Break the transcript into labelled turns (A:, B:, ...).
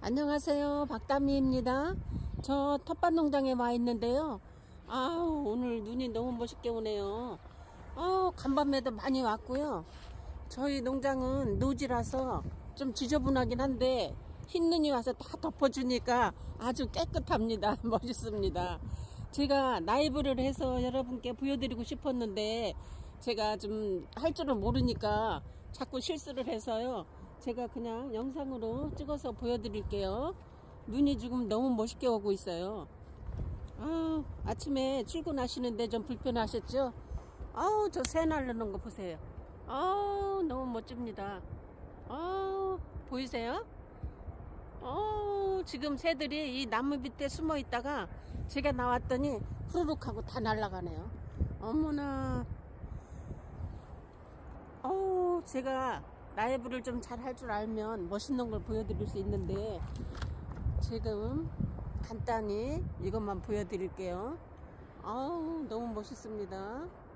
A: 안녕하세요, 박다미입니다. 저 텃밭 농장에 와 있는데요. 오늘 눈이 너무 멋있게 오네요. 간밤에도 많이 왔고요. 저희 농장은 노지라서 좀 지저분하긴 한데 흰 눈이 와서 다 덮어주니까 아주 깨끗합니다. 멋있습니다. 제가 라이브를 해서 여러분께 보여드리고 싶었는데 제가 좀 할 줄을 모르니까 자꾸 실수를 해서요. 제가 그냥 영상으로 찍어서 보여드릴게요. 눈이 지금 너무 멋있게 오고 있어요. 아침에 출근하시는데 좀 불편하셨죠? 저 새 날르는 거 보세요. 너무 멋집니다. 보이세요? 지금 새들이 이 나무 밑에 숨어 있다가 제가 나왔더니 후루룩 하고 다 날아가네요. 어머나. 제가 라이브를 좀 잘 할 줄 알면 멋있는 걸 보여드릴 수 있는데 지금 간단히 이것만 보여드릴게요. 너무 멋있습니다.